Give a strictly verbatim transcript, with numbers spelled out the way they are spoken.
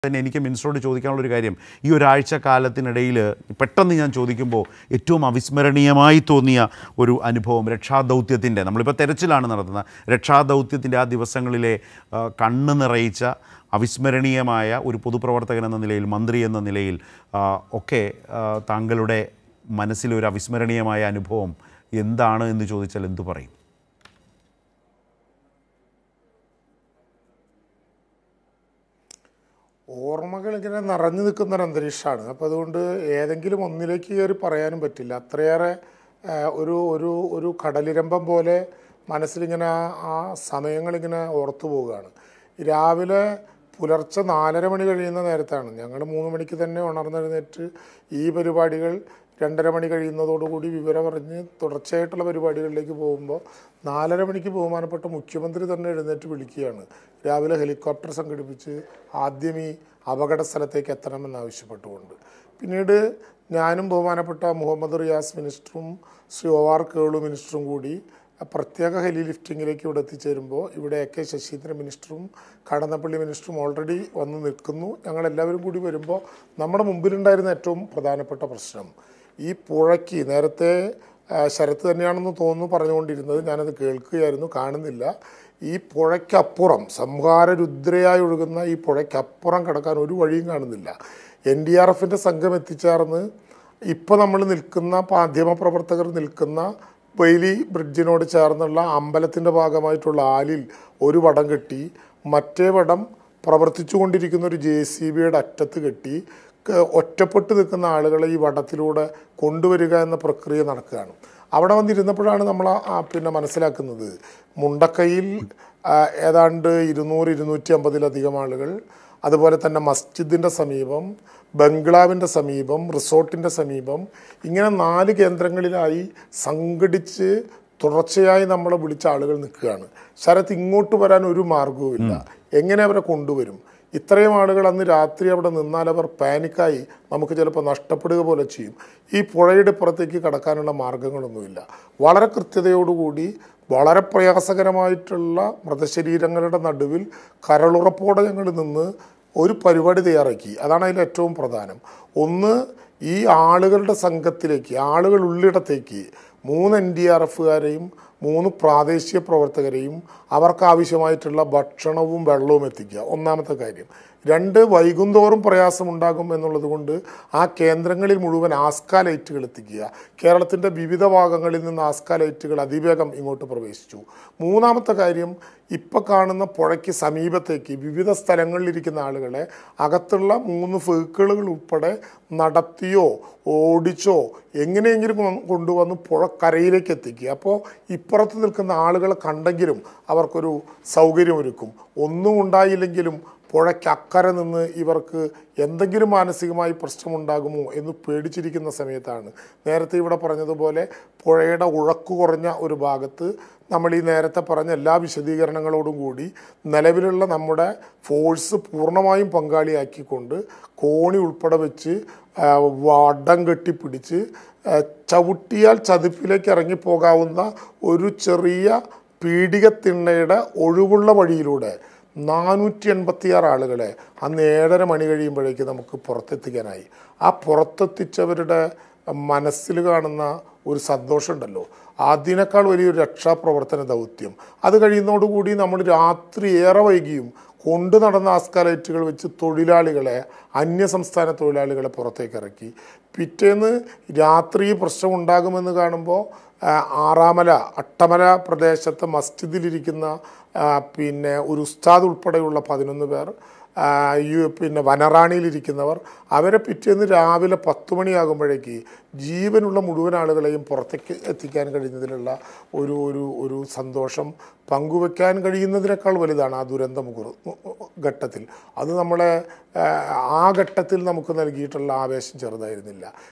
തന്നെ എനിക്ക് മിനിസ്റ്ററോട് ചോദിക്കാനുള്ളൊരു കാര്യം, ഈ ഒരാഴ്ച കാലത്തിനിടയിൽ പെട്ടെന്ന് ഞാൻ ചോദിക്കുമ്പോൾ ഏറ്റവും അവിസ്മരണീയമായി തോന്നിയ ഒരു അനുഭവം രക്ഷാദൗത്യത്തിൻ്റെ, നമ്മളിപ്പോൾ തെരച്ചിലാണ് നടത്തുന്നത്, രക്ഷാദൗത്യത്തിൻ്റെ ആ ദിവസങ്ങളിലെ കണ്ണ് നിറയിച്ച അവിസ്മരണീയമായ ഒരു പൊതുപ്രവർത്തകൻ എന്ന നിലയിൽ, മന്ത്രി എന്ന നിലയിൽ ഒക്കെ താങ്കളുടെ മനസ്സിലൊരു അവിസ്മരണീയമായ അനുഭവം എന്താണ് എന്ന് ചോദിച്ചാൽ എന്തു പറയും? ഓർമ്മകൾ ഇങ്ങനെ നിറഞ്ഞു നിൽക്കുന്ന ഒരു അന്തരീക്ഷമാണ്. അപ്പോൾ അതുകൊണ്ട് ഏതെങ്കിലും ഒന്നിലേക്ക് കയറി പറയാനും പറ്റില്ല. അത്രയേറെ ഒരു ഒരു ഒരു കടലിരമ്പം പോലെ മനസ്സിലിങ്ങനെ ആ സമയങ്ങളിങ്ങനെ ഓർത്തു പോവുകയാണ്. രാവിലെ പുലർച്ചെ നാലര മണി കഴിയുന്ന നേരത്താണ് ഞങ്ങൾ മൂന്ന് മണിക്ക് തന്നെ ഉണർന്നെഴുന്നേറ്റ് ഈ പരിപാടികൾ രണ്ടര മണി കഴിയുന്നതോടുകൂടി വിവരം അറിഞ്ഞ് തുടർച്ചയായിട്ടുള്ള പരിപാടികളിലേക്ക് പോകുമ്പോൾ നാലര മണിക്ക് ബഹുമാനപ്പെട്ട മുഖ്യമന്ത്രി തന്നെ എഴുന്നേറ്റ് വിളിക്കുകയാണ്. രാവിലെ ഹെലികോപ്റ്റർ സംഘടിപ്പിച്ച് ആദ്യം ഈ അപകട സ്ഥലത്തേക്ക് എത്തണമെന്നാവശ്യപ്പെട്ടുകൊണ്ട്. പിന്നീട് ഞാനും ബഹുമാനപ്പെട്ട മുഹമ്മദ് റിയാസ് മിനിസ്റ്ററും ശ്രീ ഒ ആർ കേളു മിനിസ്റ്ററും കൂടി പ്രത്യേക ഹെലി ലിഫ്റ്റിങ്ങിലേക്ക് ഇവിടെ എത്തിച്ചേരുമ്പോൾ ഇവിടെ എ കെ ശശീന്ദ്രൻ മിനിസ്റ്ററും കടന്നപ്പള്ളി മിനിസ്റ്ററും ഓൾറെഡി വന്ന് നിൽക്കുന്നു. ഞങ്ങളെല്ലാവരും കൂടി വരുമ്പോൾ നമ്മുടെ മുമ്പിലുണ്ടായിരുന്ന ഏറ്റവും പ്രധാനപ്പെട്ട പ്രശ്നം ഈ പുഴയ്ക്ക്, നേരത്തെ ശരത്ത് തന്നെയാണെന്ന് തോന്നുന്നു പറഞ്ഞുകൊണ്ടിരുന്നത്, ഞാനത് കേൾക്കുകയായിരുന്നു, കാണുന്നില്ല. ഈ പുഴയ്ക്കപ്പുറം, സംഹാരരുദ്രയായി ഒഴുകുന്ന ഈ പുഴയ്ക്കപ്പുറം കടക്കാൻ ഒരു വഴിയും കാണുന്നില്ല. എൻ ഡി ആർ എഫിൻ്റെ സംഘം എത്തിച്ചേർന്ന് ഇപ്പോൾ നമ്മൾ നിൽക്കുന്ന മാധ്യമപ്രവർത്തകർ നിൽക്കുന്ന ബെയിലി ബ്രിഡ്ജിനോട് ചേർന്നുള്ള അമ്പലത്തിൻ്റെ ഭാഗമായിട്ടുള്ള ആലിൽ ഒരു വടം കെട്ടി, മറ്റേ വടം പ്രവർത്തിച്ചു കൊണ്ടിരിക്കുന്ന ഒരു ജെ സി ബിയുടെ അറ്റത്ത് കെട്ടി ഒറ്റപ്പെട്ട് നിൽക്കുന്ന ആളുകളെ ഈ വടത്തിലൂടെ കൊണ്ടുവരിക എന്ന പ്രക്രിയ നടക്കുകയാണ്. അവിടെ വന്നിരുന്നപ്പോഴാണ് നമ്മൾ പിന്നെ മനസ്സിലാക്കുന്നത് മുണ്ടക്കയിൽ ഏതാണ്ട് ഇരുന്നൂറ് ഇരുന്നൂറ്റി അമ്പതിലധികം ആളുകൾ, അതുപോലെ തന്നെ മസ്ജിദിൻ്റെ സമീപം, ബംഗ്ലാവിൻ്റെ സമീപം, റിസോർട്ടിൻ്റെ സമീപം, ഇങ്ങനെ നാല് കേന്ദ്രങ്ങളിലായി സംഘടിച്ച് തുടർച്ചയായി നമ്മളെ വിളിച്ച ആളുകൾ നിൽക്കുകയാണ്. ശരത്ത് ഇങ്ങോട്ട് വരാൻ ഒരു മാർഗവുമില്ല. എങ്ങനെ അവരെ കൊണ്ടുവരും? ഇത്രയും ആളുകൾ അന്ന് രാത്രി അവിടെ നിന്നാൽ അവർ പാനിക്കായി നമുക്ക് ചിലപ്പോൾ നഷ്ടപ്പെടുക പോലെ ചെയ്യും. ഈ പുഴയുടെ പുറത്തേക്ക് കടക്കാനുള്ള മാർഗങ്ങളൊന്നുമില്ല. വളരെ കൃത്യതയോടുകൂടി വളരെ പ്രയാസകരമായിട്ടുള്ള മൃതശരീരങ്ങളുടെ നടുവിൽ കരളുറപ്പോടെ ഞങ്ങൾ നിന്ന് ഒരു പരിപാടി തയ്യാറാക്കി. അതാണ് അതിൽ ഏറ്റവും പ്രധാനം. ഒന്ന്, ഈ ആളുകളുടെ സംഘത്തിലേക്ക്, ആളുകൾ ഉള്ളിടത്തേക്ക് മൂന്ന് എൻ ഡി ആർ എഫുകാരെയും മൂന്ന് പ്രാദേശിക പ്രവർത്തകരെയും അവർക്ക് ആവശ്യമായിട്ടുള്ള ഭക്ഷണവും വെള്ളവും എത്തിക്കുക, ഒന്നാമത്തെ കാര്യം. രണ്ട്, വൈകുന്തോറും പ്രയാസമുണ്ടാകും എന്നുള്ളത് കൊണ്ട് ആ കേന്ദ്രങ്ങളിൽ മുഴുവൻ ആസ്കാ ലൈറ്റുകൾ എത്തിക്കുക. കേരളത്തിൻ്റെ വിവിധ ഭാഗങ്ങളിൽ നിന്ന് ആസ്കാ ലൈറ്റുകൾ അതിവേഗം ഇങ്ങോട്ട് പ്രവേശിച്ചു. മൂന്നാമത്തെ കാര്യം, ഇപ്പം കാണുന്ന പുഴയ്ക്ക് സമീപത്തേക്ക് വിവിധ സ്ഥലങ്ങളിലിരിക്കുന്ന ആളുകളെ അകത്തുള്ള മൂന്ന് വെഹിക്കിളുകൾ ഉൾപ്പെടെ നടത്തിയോ ഓടിച്ചോ എങ്ങനെയെങ്കിലും കൊണ്ടുവന്ന് പുഴക്കരയിലേക്ക് എത്തിക്കുക. അപ്പോൾ ഇപ്പുറത്ത് നിൽക്കുന്ന ആളുകളെ കണ്ടെങ്കിലും അവർക്കൊരു സൗകര്യമൊരുക്കും. ഒന്നും ഉണ്ടായില്ലെങ്കിലും പുഴയ്ക്കക്കരെ നിന്ന് ഇവർക്ക് എന്തെങ്കിലും മാനസികമായി പ്രശ്നമുണ്ടാകുമോ എന്ന് പേടിച്ചിരിക്കുന്ന സമയത്താണ് നേരത്തെ ഇവിടെ പറഞ്ഞതുപോലെ പുഴയുടെ ഉഴക്കു കുറഞ്ഞ ഒരു ഭാഗത്ത് നമ്മൾ ഈ നേരത്തെ പറഞ്ഞ എല്ലാ വിശദീകരണങ്ങളോടും കൂടി നിലവിലുള്ള നമ്മുടെ ഫോഴ്സ് പൂർണ്ണമായും പങ്കാളിയാക്കിക്കൊണ്ട് കോണി ഉൾപ്പെടെ വെച്ച് വടം കെട്ടിപ്പിടിച്ച് ചവിട്ടിയാൽ ചതുപ്പിലേക്ക് ഇറങ്ങിപ്പോകാവുന്ന ഒരു ചെറിയ പീഡികത്തിണ്ണയുടെ ഒഴിവുള്ള വഴിയിലൂടെ നാനൂറ്റി എൺപത്തിയാറ് ആളുകളെ അന്ന് ഏഴര മണി കഴിയുമ്പോഴേക്ക് നമുക്ക് പുറത്തെത്തിക്കാനായി. ആ പുറത്തെത്തിച്ചവരുടെ മനസ്സിൽ കാണുന്ന ഒരു സന്തോഷമുണ്ടല്ലോ, അതിനേക്കാൾ വലിയൊരു രക്ഷാപ്രവർത്തന ദൗത്യം. അത് കഴിയുന്നതോടുകൂടി നമ്മൾ രാത്രി ഏറെ വൈകിയും കൊണ്ടു നടന്ന ആസ്കാലൈറ്റുകൾ വെച്ച് തൊഴിലാളികളെ, അന്യസംസ്ഥാന തൊഴിലാളികളെ പുറത്തേക്ക് ഇറക്കി. പിറ്റേന്ന് രാത്രി പ്രശ്നമുണ്ടാകുമെന്ന് കാണുമ്പോൾ ആറാമല, അട്ടമല പ്രദേശത്തെ മസ്ജിദിലിരിക്കുന്ന പിന്നെ ഒരു ഉസ്താദ് ഉൾപ്പെടെയുള്ള പതിനൊന്ന് പേർ, പിന്നെ വനറാണിയിലിരിക്കുന്നവർ, അവരെ പിറ്റേന്ന് രാവിലെ പത്ത് മണിയാകുമ്പോഴേക്ക് ജീവനുള്ള മുഴുവൻ ആളുകളെയും പുറത്തേക്ക് എത്തിക്കാൻ കഴിയുന്നതിലുള്ള ഒരു ഒരു ഒരു സന്തോഷം പങ്കുവെക്കാൻ കഴിയുന്നതിനേക്കാൾ വലുതാണ് ആ ദുരന്ത മുഹൂർ ഘട്ടത്തിൽ. അത് നമ്മളെ ആ ഘട്ടത്തിൽ നമുക്ക് നൽകിയിട്ടുള്ള ആവേശം ചെറുതായിരുന്നില്ല.